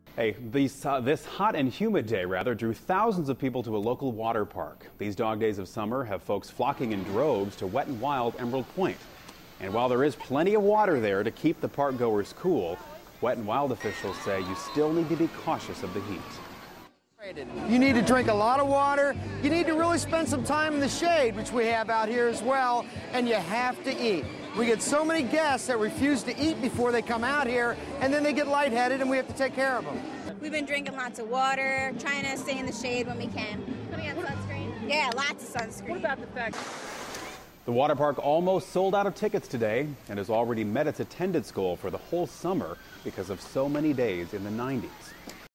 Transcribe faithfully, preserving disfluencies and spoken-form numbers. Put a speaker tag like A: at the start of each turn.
A: Hey, these, uh, this hot and humid day, rather, drew thousands of people to a local water park. These dog days of summer have folks flocking in droves to Wet and Wild Emerald Pointe. And while there is plenty of water there to keep the park goers cool, Wet and Wild officials say you still need to be cautious of the heat.
B: You need to drink a lot of water. You need to really spend some time in the shade, which we have out here as well, and you have to eat. We get so many guests that refuse to eat before they come out here, and then they get lightheaded, and we have to take care of them.
C: We've been drinking lots of water, trying to stay in the shade when we can. Putting on sunscreen? Yeah, lots of sunscreen.
D: What about the fact
A: the water park almost sold out of tickets today and has already met its attendance goal for the whole summer because of so many days in the nineties.